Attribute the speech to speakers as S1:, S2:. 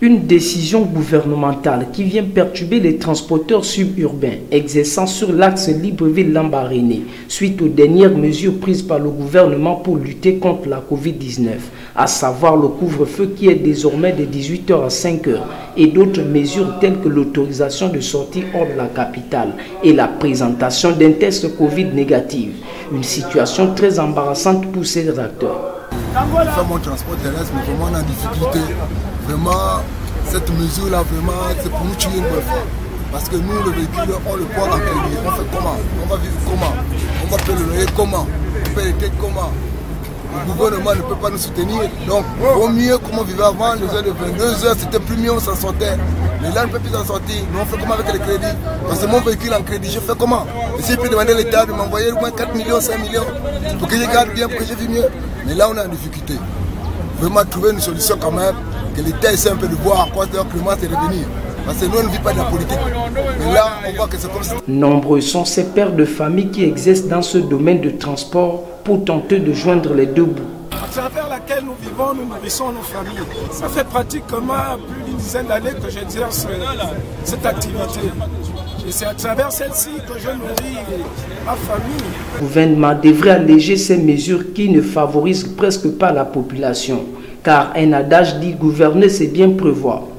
S1: Une décision gouvernementale qui vient perturber les transporteurs suburbains exerçant sur l'axe Libreville-Lambaréné suite aux dernières mesures prises par le gouvernement pour lutter contre la Covid-19, à savoir le couvre-feu qui est désormais de 18h à 5h et d'autres mesures telles que l'autorisation de sortie hors de la capitale et la présentation d'un test Covid négatif. Une situation très embarrassante pour ces acteurs.
S2: Je fais mon transport terrestre, mais vraiment en difficulté. Vraiment, cette mesure-là, vraiment, c'est pour nous tuer une bonne fois. Parce que nous, le véhicule, on le prend en crédit. On fait comment? On va vivre comment? On va payer le loyer comment? On paye les têtes comment? Le gouvernement ne peut pas nous soutenir. Donc, au mieux, comme on vivait avant, les heures de 22h, c'était plus mieux, on s'en sortait. Mais là, on ne peut plus s'en sortir. Nous, on fait comment avec les crédits? Parce que mon véhicule en crédit, je fais comment? Et si je peux demander à l'État de m'envoyer au moins 4 millions, 5 millions, pour que je garde bien, pour que je vis mieux. Mais là, on est en difficulté. Vraiment trouver une solution quand même, que l'État essaie un peu de voir à quoi Clément est revenir. Parce que nous, on ne vit pas de la politique. Mais là, on voit que c'est comme ça.
S1: Nombreux sont ces pères de famille qui exercent dans ce domaine de transport pour tenter de joindre les deux bouts.
S3: À travers laquelle nous vivons, nous nourrissons nos familles. Ça fait pratiquement plus d'une dizaine d'années que j'exerce cette activité. Et c'est à travers celle-ci que je nourris ma famille.
S1: Le gouvernement devrait alléger ces mesures qui ne favorisent presque pas la population. Car un adage dit gouverner, c'est bien prévoir.